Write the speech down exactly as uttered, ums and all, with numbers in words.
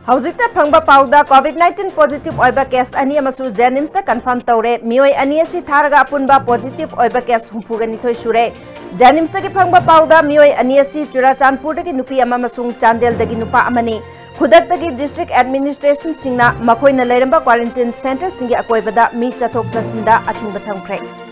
हौजिकता फंगबा पाउदा covid nineteen positive ओइबा केस अनि अमसु जेनिम्स दा कंफर्म तौरे मियोय अनि असि थारगा अपुनबा पॉजिटिव ओइबा केस हुफुगनिथोय सुरे जेनिम्स दगी फंगबा पाउदा मियोय अनि असि चुराचांदपुर दगी नुपी अमा मसुंग चांदेल दगी नुपा अमनी खुदक दगी डिस्ट्रिक्ट एडमिनिस्ट्रेशन सिंगना मखोयना लेरंबा क्वारंटाइन सेंटर सिंगी अकोयबदा मी चथोक चसिंदा अथिंबा थंखरे।